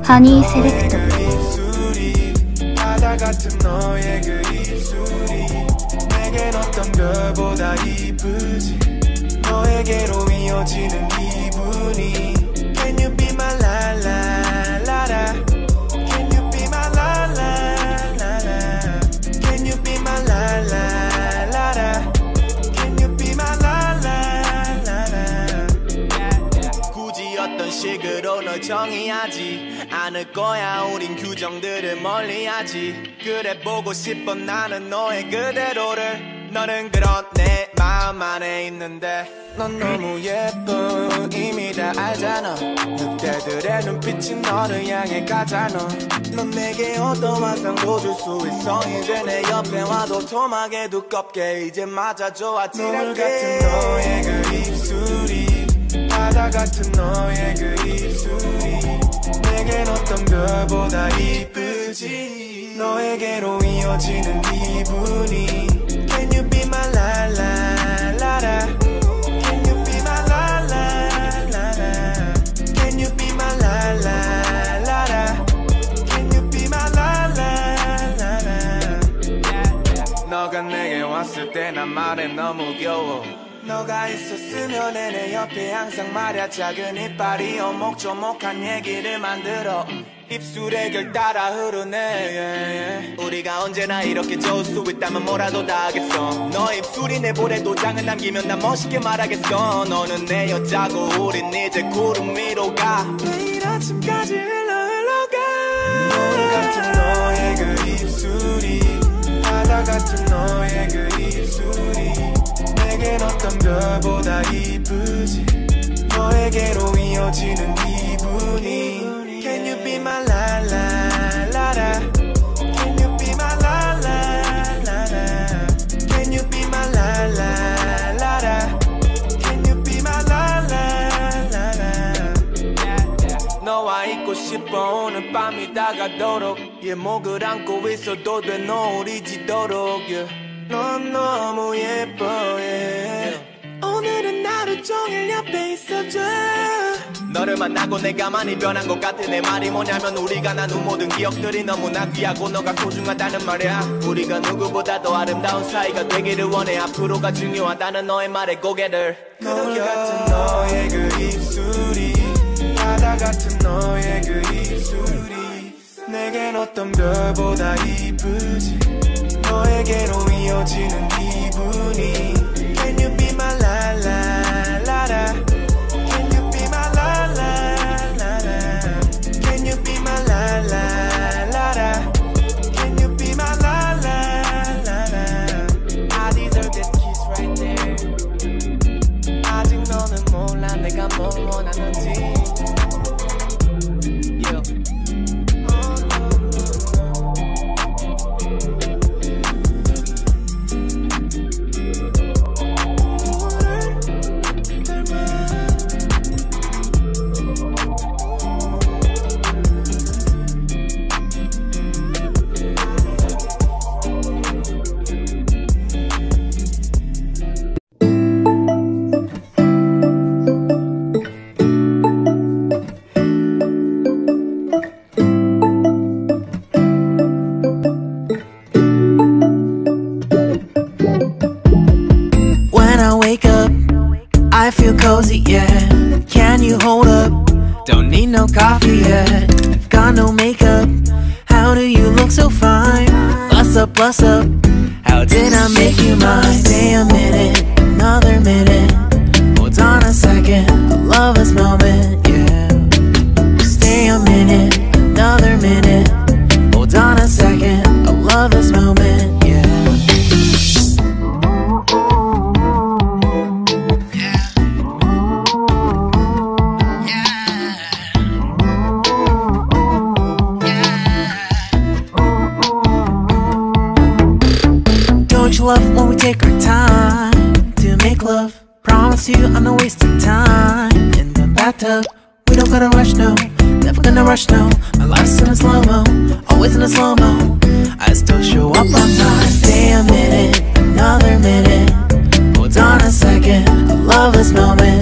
하니 세렉트. 바다 같은 너의 그 입술이 내겐 어떤 별보다 이쁘지. 너에게로 이어지는 기분이. Can you be my la la la la? Can you be my la la la la? Can you be my la la la la? Can you be my la la la la? 굳이 어떤 식으로 널 정의하지 않을 거야. 우린 규정들을 멀리하지. 그래 보고 싶어 나는 너의 그대로를. 너는 그런 내 마음 안에 있는데 넌 너무 예뻐 이미 다 알잖아. 늑대들의 눈빛이 너를 향해 가잖아. 넌 내게 어떤 환상도 줄 수 있어. 이제 내 옆에 와도 토막에 두껍게 이제 맞아줘 아찔하게. 노을 같은 너의 그 입술이 바다 같은 너의 그 입술이 내겐 어떤 별보다 이쁘지. 너에게로 이어지는 기분이. Can you be my la la la la? Can you be my la la la la? Can you be my la la la la? Can you be my la la la la? 너가 내게 왔을 때 난 말해 너무 겨워. 너가 있었으면 내 옆에 항상 말야. 작은 이빨이 오목조목한 얘기를 만들어. 입술에 결 따라 흐르네 yeah. 우리가 언제나 이렇게 좋을 수 있다면 뭐라도 다 하겠어. 너 입술이 내 볼에 도장을 남기면 난 멋있게 말하겠어. 너는 내 여자고 우린 이제 구름 위로 가. 내일 아침까지 흘러가. 노을 같은 너의 그 입술이 바다 같은 너의 그 입술이 내겐 어떤 별보다 이쁘지. 너에게로 이어지는 기분이. Can you be my la la la la? Can you be my la la la la? Can you be my la la la la? Can you be my la la la la? 너와 있고 싶어 오늘 밤이 다가도록. 목을 안고 있어도 돼 노을이 지도록 yeah. 넌 너무 예뻐 yeah. 오늘은 하루 종일 옆에 있어줘. 너를 만나고 내가 많이 변한 것 같아. 내 말이 뭐냐면 우리가 나눈 모든 기억들이 너무나 귀하고 너가 소중하다는 말이야. 우리가 누구보다 더 아름다운 사이가 되기를 원해. 앞으로가 중요하다는 너의 말에 고개를. 노을 같은 너의 그 입술이 바다 같은 너의 그 입술이 내겐 어떤 별보다 이쁘지. 너에게로 이어지는 기분이. Can you be my la la la la? Can you be my la la la la? Can you be my la la la la? Can you be my la la la la? I deserve that kiss right there. 아직 너는 몰라 내가 뭘 원하는지. I feel cozy, yeah. Can you hold up? Don't need no coffee yet. I've got no makeup. How do you look so fine? Bust up, bust up. How did I make you mine? Stay a minute, another minute. Hold on a second, I love this moment, yeah. Stay a minute, another minute. Hold on a second, I love this moment, yeah. Don't you love when we take our time to make love? Promise you I'm not wasting time in the bathtub. We don't gotta rush, no. Never gonna rush, no. My life's in a slow-mo, always in a slow-mo. I still show up on time. Stay a minute, another minute. Hold on a second, I love this moment.